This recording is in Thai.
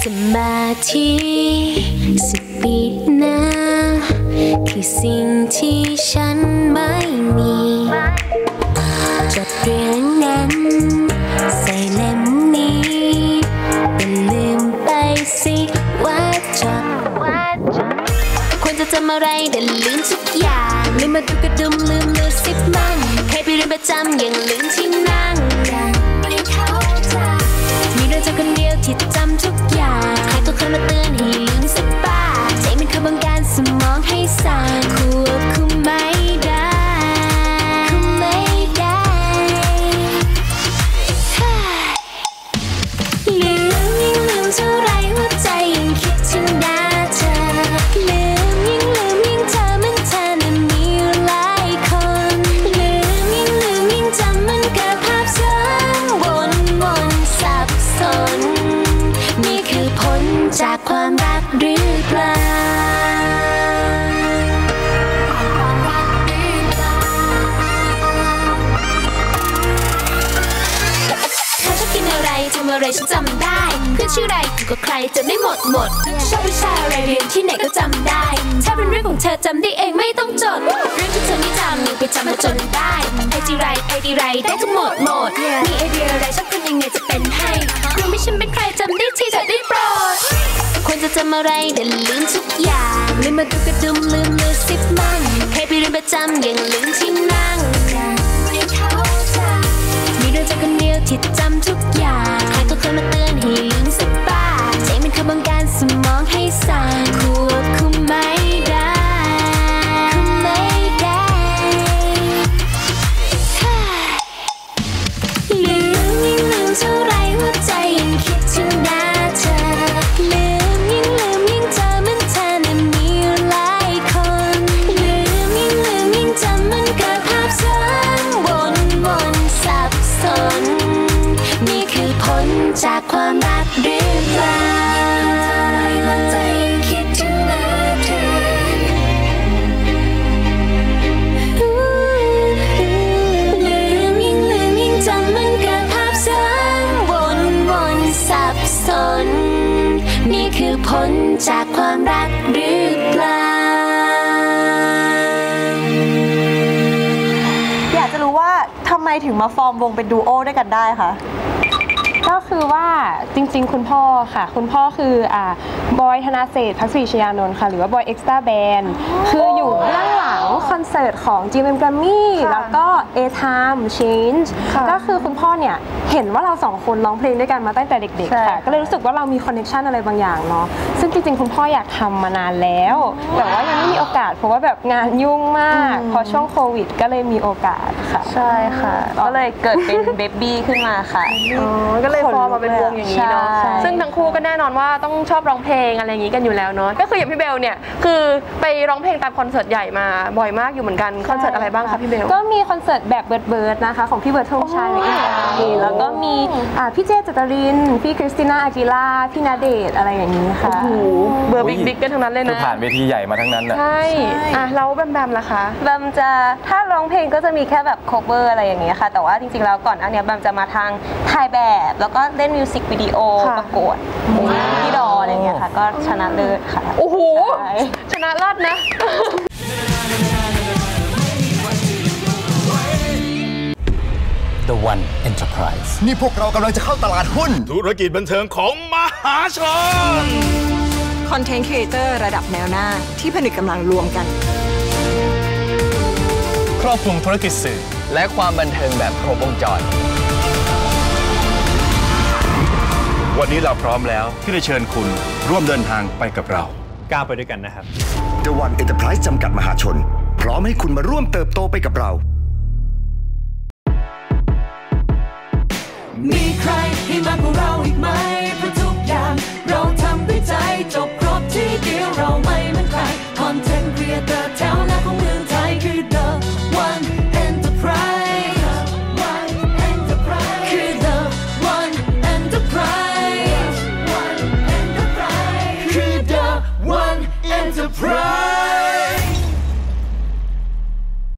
สมาธิ10 ปีหน้าคือสิ่งที่ฉันไม่มีจดเรื่องนั้นใส่เล่มนี้แต่ลืมไปสิว่าจดควรจะจำอะไรแต่ลืมทุกอย่างลืมมาดูกระดุมลืมดูสิบมั่งเคยไปเรียนประจำยังลืมที่นั่งไม่เข้าใจมีเรื่องเธอคนเดียวที่จำทุกอย่างใครตัวคนมาเตือนให้ลืมสักบ้าใจมันขบังการสมองให้สั่นควบคุมไม่ได้ลืมยิ่งลืมเท่าไรหัวใจยังคิดถึงหน้าเธอลืมยิ่งเธอมันเธอนั้นมีหลายคนลืมยิ่งจำมันเกิดภาพซ้ำวนสับสนนี่คือผลจากความรักหรือเปล่าทำอะไรฉันจำได้เพื่อนชื่ออะไรอยู่กับใครจำได้หมดชอบวิชาอะไรเรียนที่ไหนก็จำได้ถ้าเป็นเรื่องของเธอจำได้เองไม่ต้องจดเรื่องที่เธอไม่จำยังไปจำมาจนได้ไอจีไรได้ทั้งหมดมีไอเดียอะไรชอบคนยังไงจะเป็นให้รู้ไม่ฉันเป็นใครจำได้ที่เธอได้โปรดควรจะจำอะไรแต่ลืมทุกอย่างลืมมาดูกระดุมลืมมือสิบมั่งเคยไปเรียนประจำยังลืมที่นั่งไม่เข้าใจมีเรื่องเธอคนเดียวที่จำทุกอย่างใครตัวคนมาเตือนให้ลืมสักบ้าใจมันขบังการสมองให้สั่นควบคุมไม่ได้ลืมเท่าไรหัวใจยังคิดถึงหน้าเธอลืมยิ่งเธอมันเธอนั้นมีหลายคนลืมยิ่งจำมันเกิดภาพซ้ำวนสับสนนี่คือผลจากความรักหรือเปล่าหัวใจยังคิดถึงหน้าเธอลืมยิ่งจำมันเกิดภาพซ้ำวนสับสนนี่คือผลจากความรักหรือเปล่าอยากจะรู้ว่าทำไมถึงมาฟอร์มวงเป็นดูโอด้วยกันได้คะก็คือว่าจริงๆคุณพ่อค่ะคุณพ่อคือบอยธนาเศรษฐ์ พักศรีชยานนท์ค่ะหรือว่าบอยเอ็กซ์ตร้าแบนด์คืออยู่เบื้องหลังคอนเสิร์ตของ GMM Grammy แล้วก็ A-Time Change ก็คือคุณพ่อเนี่ยเห็นว่าเราสองคนร้องเพลงด้วยกันมาตั้งแต่เด็กๆค่ะก็เลยรู้สึกว่าเรามีคอนเนคชันอะไรบางอย่างเนาะซึ่งจริงๆคุณพ่ออยากทำมานานแล้วแต่ว่ายังไม่มีโอกาสเพราะว่าแบบงานยุ่งมากพอช่วงโควิดก็เลยมีโอกาสค่ะใช่ค่ะก็เลยเกิดเป็นเบบี้ขึ้นมาค่ะก็เลยฟอร์มมาเป็นวงอย่างนี้เนาะซึ่งทั้งคู่ก็แน่นอนว่าต้องชอบร้องเพลงอะไรอย่างนี้กันอยู่แล้วเนาะก็คืออย่างพี่เบลเนี่ยคือไปร้องเพลงตามคอนเสิร์ตใหญ่มาบ่อยมากอยู่เหมือนกันคอนเสิร์ตอะไรบ้างคะพี่เบลก็มีคอนเสิร์ตแบบเบิร์ดนะคะของพี่เบิร์ดธงชัยแล้วก็มีพี่เจ จตรินพี่คริสติน่าอากิล่าพี่ณเดชน์อะไรอย่างนี้ค่ะโอ้โหเบอร์บิ๊กกันทั้งนั้นเลยนะผ่านเวทีใหญ่มาทั้งนั้นนะใช่เราแบมล่ะคะแบมจะถ้าร้องเพลงก็จะมีแค่แบบ cover อะไรอย่างเงี้ยค่ะแต่ว่าจริงๆแล้วก่อนอันเนี้ยแบมจะมาทางถ่ายแบบแล้วก็เล่นมิวสิกวิดีโอประกวดที่ดออะไรเงี้ยค่ะก็ชนะเลิศค่ะโอ้โหชนะเลิศนะ The One Enterprise นี่พวกเรากำลังจะเข้าตลาดหุ้นธุรกิจบันเทิงของมหาชนคอนเทนต์ครีเอเตอร์ระดับแนวหน้าที่ผนึกกำลังรวมกันครอบคลุมธุรกิจสื่อและความบันเทิงแบบครบวงจรวันนี้เราพร้อมแล้วที่จะเชิญคุณร่วมเดินทางไปกับเราก้าวไปด้วยกันนะครับ The One Enterprise จำกัดมหาชนพร้อมให้คุณมาร่วมเติบโตไปกับเรา